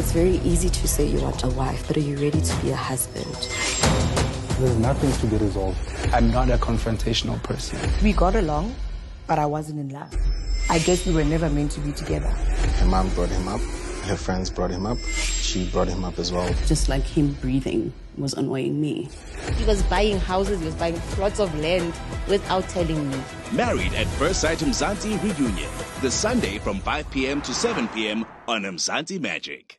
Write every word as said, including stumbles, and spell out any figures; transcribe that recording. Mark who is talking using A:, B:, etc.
A: It's very easy to say you want a wife, but are you ready to be a husband?
B: There's nothing to be resolved. I'm not a confrontational person.
C: We got along, but I wasn't in love. I guess we were never meant to be together.
D: Her mom brought him up. Her friends brought him up. She brought him up as well.
E: Just like him breathing was annoying me.
F: He was buying houses, he was buying plots of land without telling me.
G: Married at First Sight Mzansi reunion. This Sunday from five p m to seven p m on Mzansi Magic.